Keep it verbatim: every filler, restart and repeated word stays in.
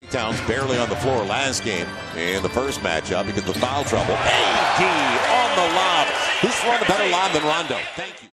Towns barely on the floor last game in the first matchup because of foul trouble. A D on the lob. Who's throwing a better lob than Rondo? Thank you.